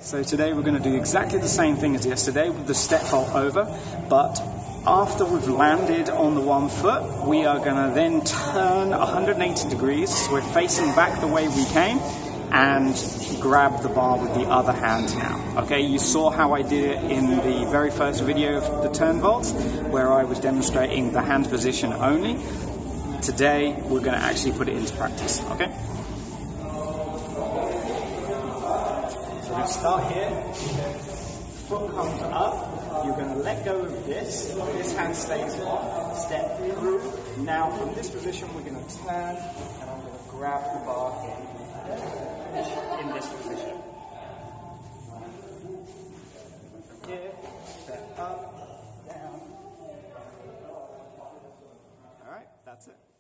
So today we're going to do exactly the same thing as yesterday with the step vault over, but after we've landed on the 1 foot, we are going to then turn 180 degrees, so we're facing back the way we came, and grab the bar with the other hand now. Okay, you saw how I did it in the very first video of the turn vaults, where I was demonstrating the hand position only. Today, we're going to actually put it into practice, okay? So we're going to start here, foot comes up, you're going to let go of this hand stays on, step through. Now from this position we're going to turn and I'm going to grab the bar here, in this position. From here, step up, down. Alright, that's it.